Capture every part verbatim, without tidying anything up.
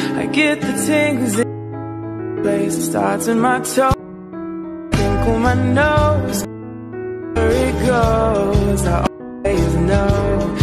I get the tingles in place. It starts in my toe, crinkle my nose. Where it goes, I always know.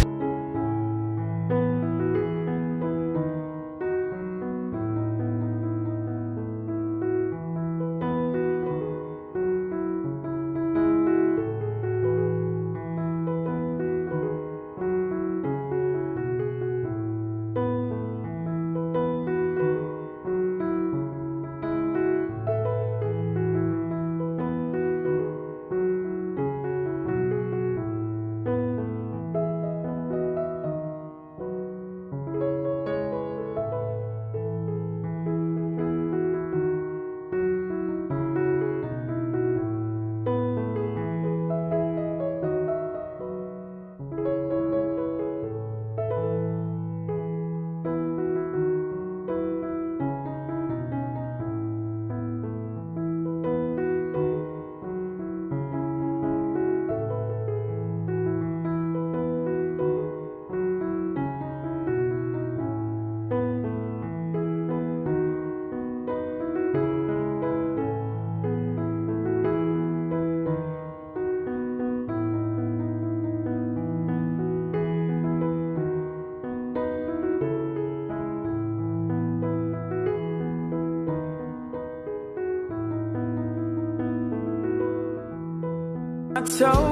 My toe.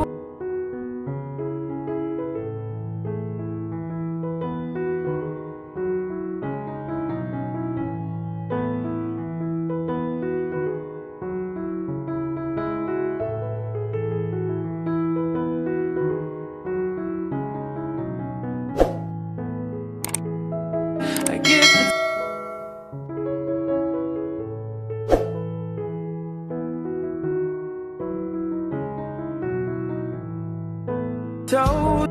I get the toe.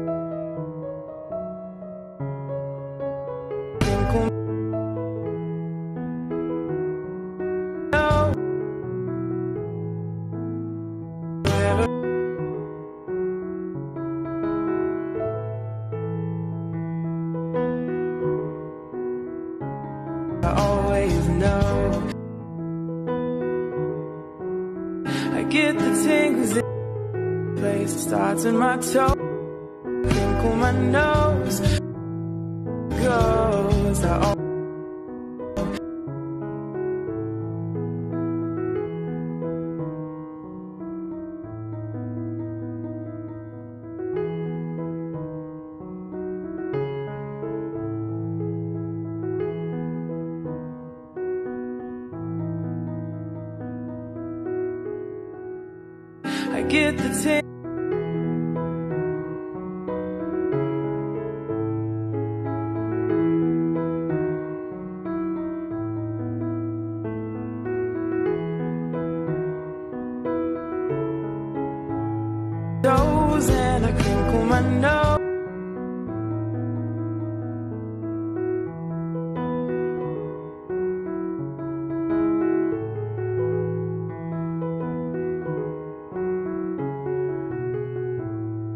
Crinkle my nose. I always know. I get the tingles in place. It starts in my toe, crinkle my nose. Goes. I always I get the ting toes and I crinkle my nose.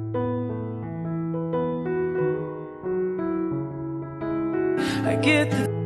I get the